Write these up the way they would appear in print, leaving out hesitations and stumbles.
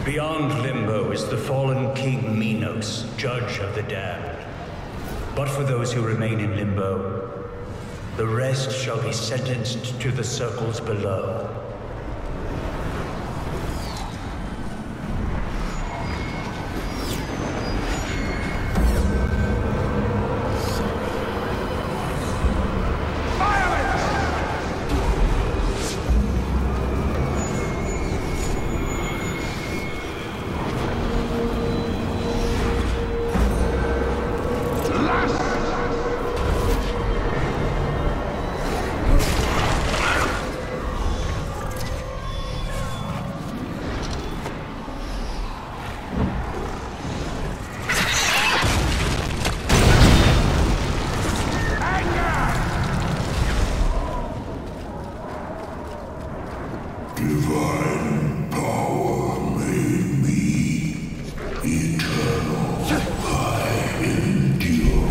Beyond Limbo is the fallen king Minos, judge of the damned. But for those who remain in Limbo, the rest shall be sentenced to the circles below. Divine power made me eternal. I endure.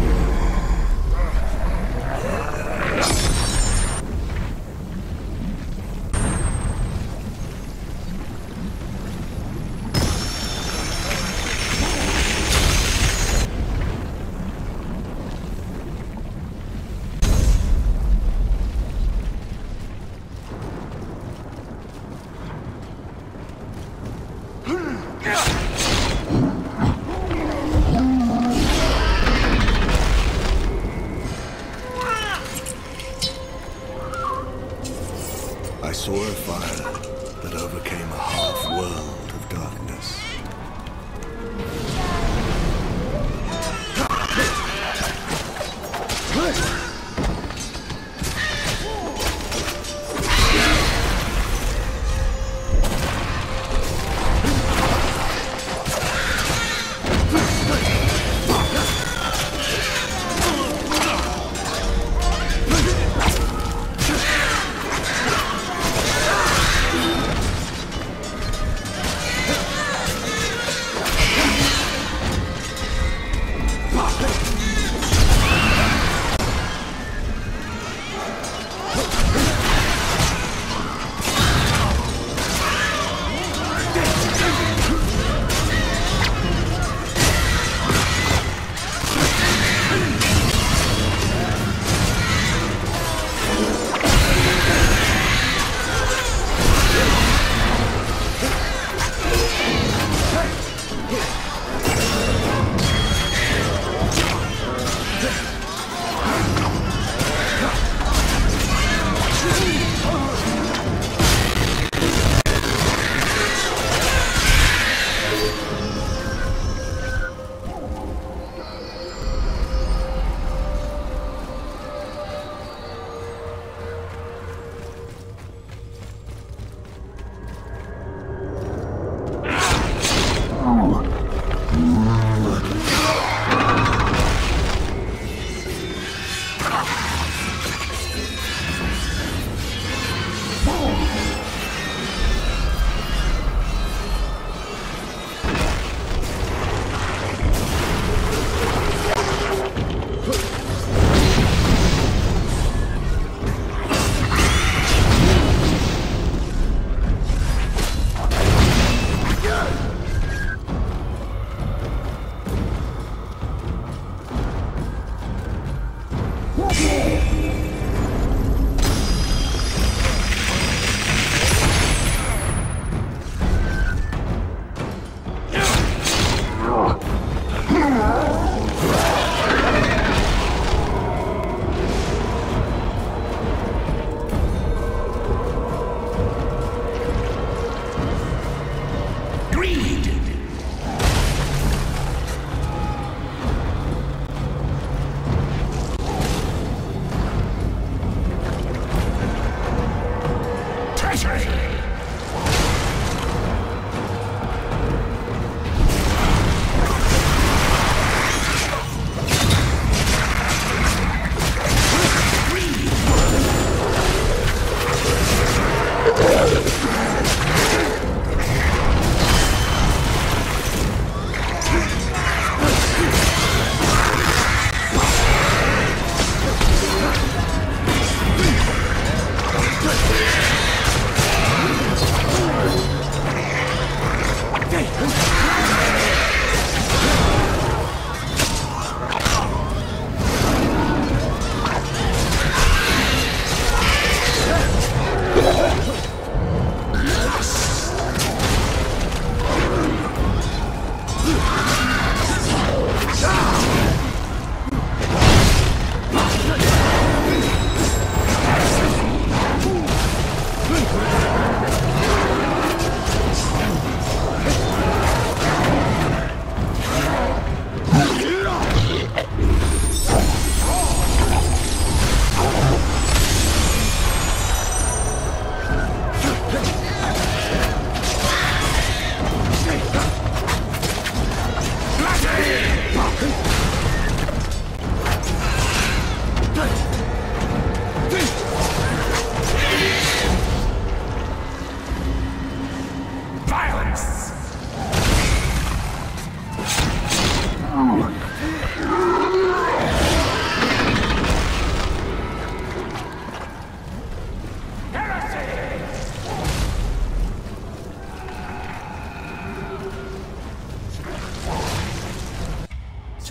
I saw a fire that overcame a half-world of darkness.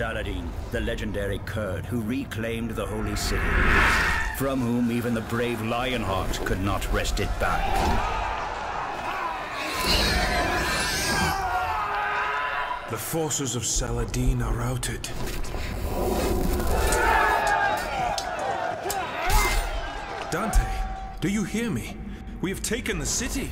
Saladin, the legendary Kurd who reclaimed the Holy City, from whom even the brave Lionheart could not wrest it back. The forces of Saladin are routed. Dante, do you hear me? We have taken the city.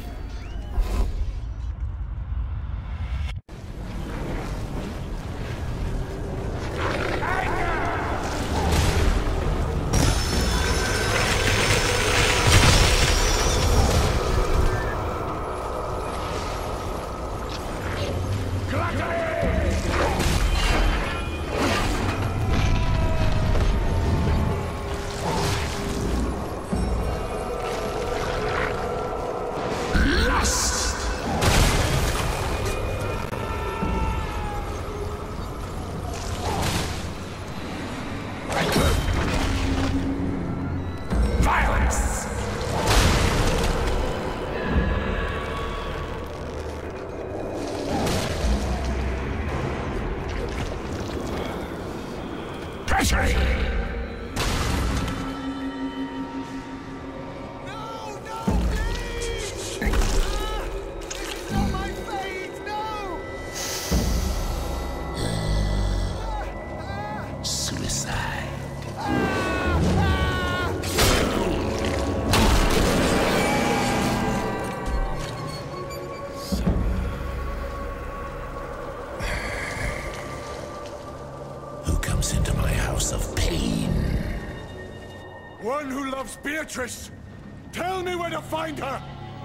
One who loves Beatrice! Tell me where to find her!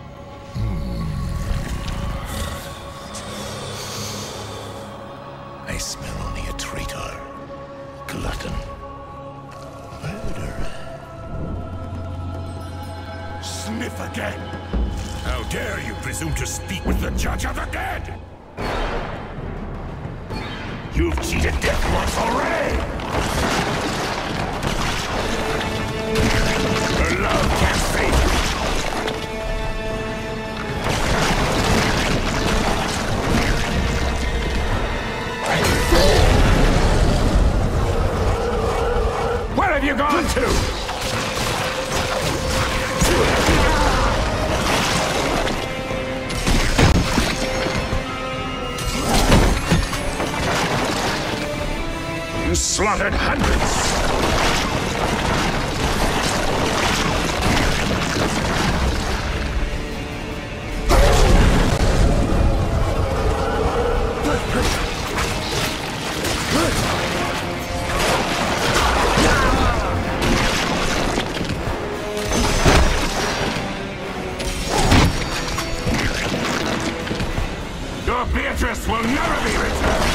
I smell only a traitor, glutton, murderer. Sniff again! How dare you presume to speak with the Judge of the Dead! You've cheated death once already! Her love can't save you! Where have you gone to? You slaughtered hundreds! Your Beatrice will never be returned!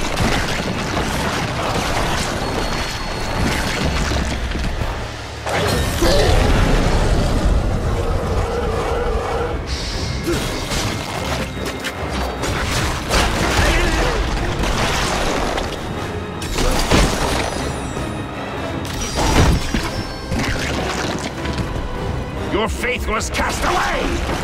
Your faith was cast away!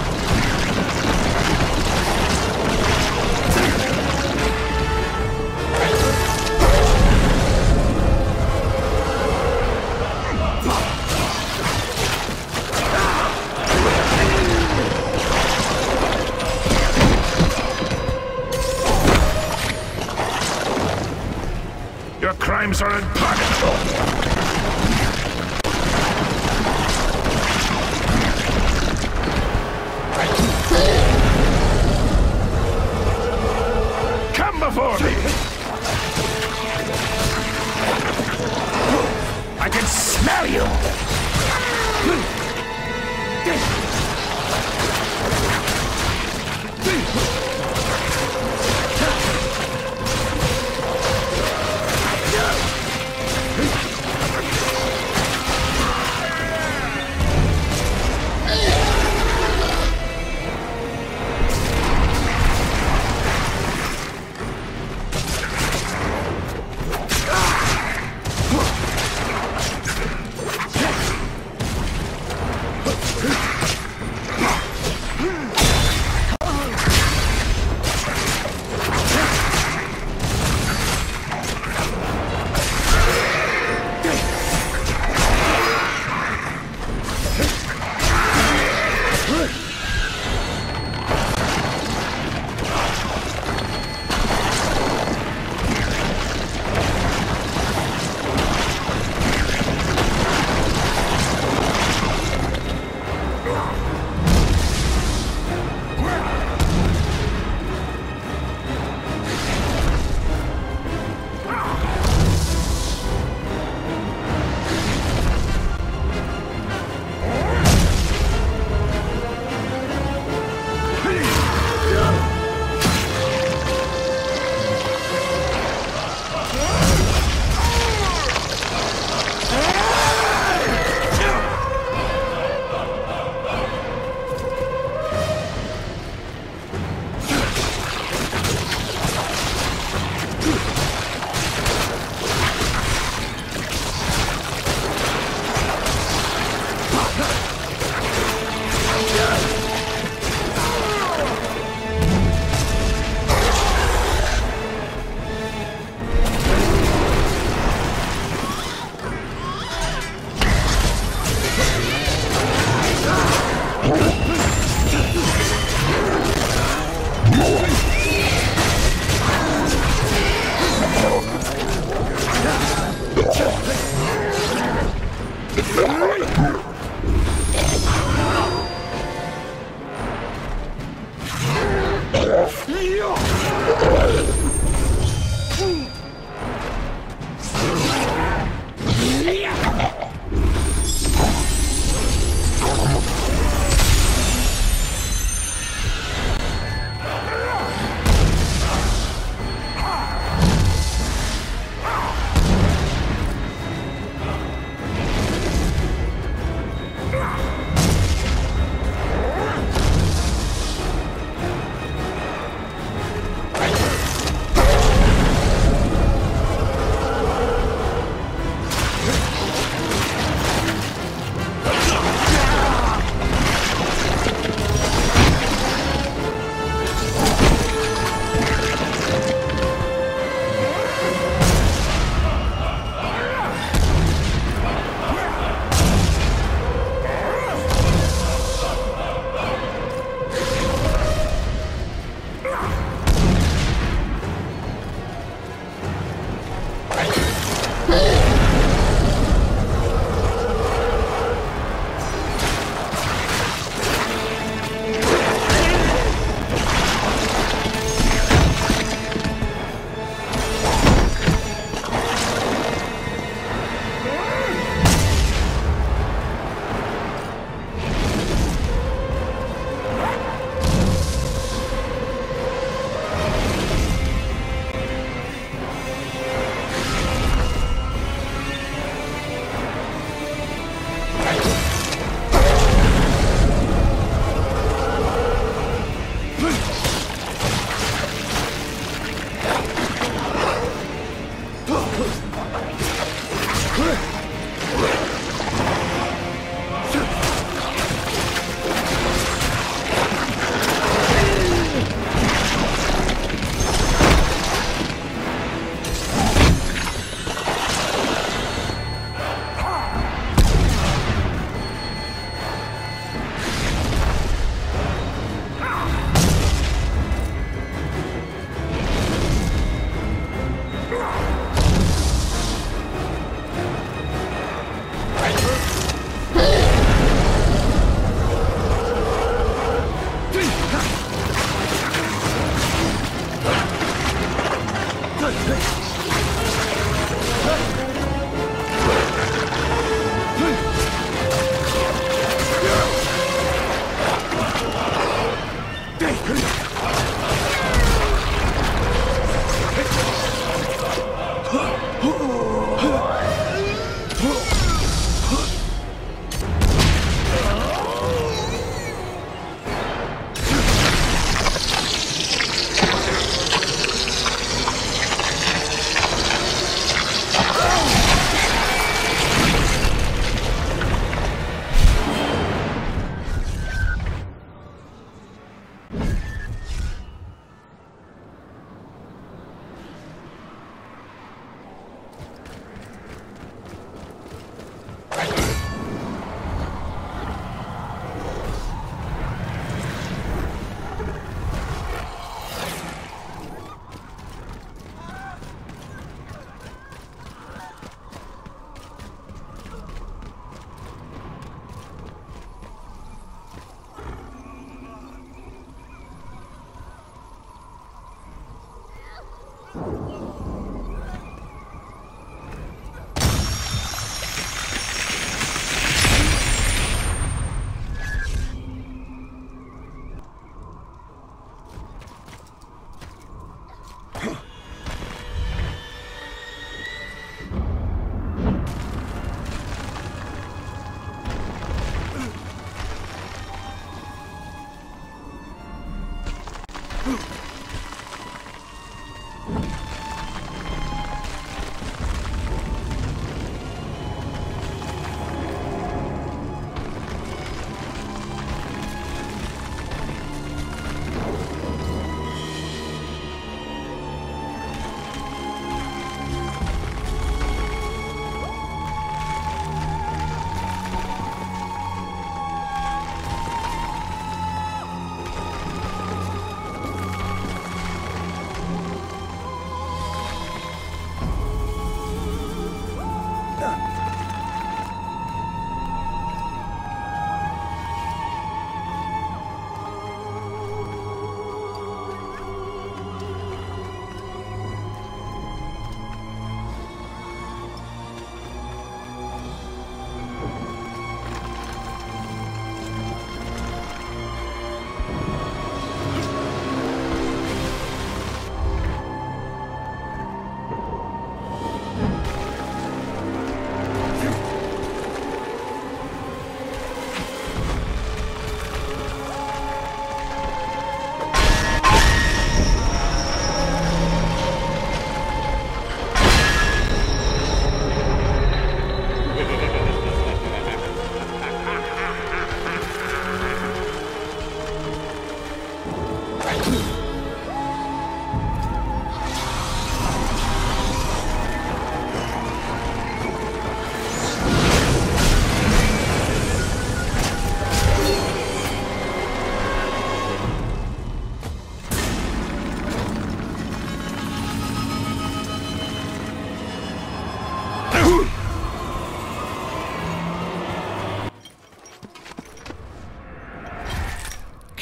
Your crimes are unpardonable! Come before me! I can smell you!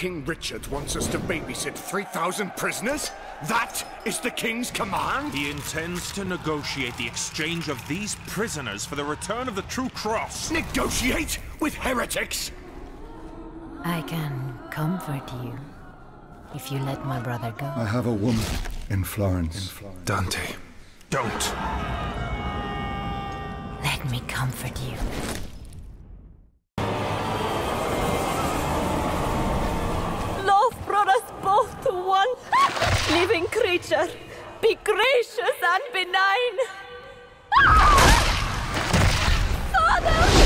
King Richard wants us to babysit 3,000 prisoners? That is the king's command? He intends to negotiate the exchange of these prisoners for the return of the true cross. Negotiate with heretics? I can comfort you if you let my brother go. I have a woman in Florence. Dante, don't. Let me comfort you. Love brought us both to one living creature. Be gracious and benign. Father!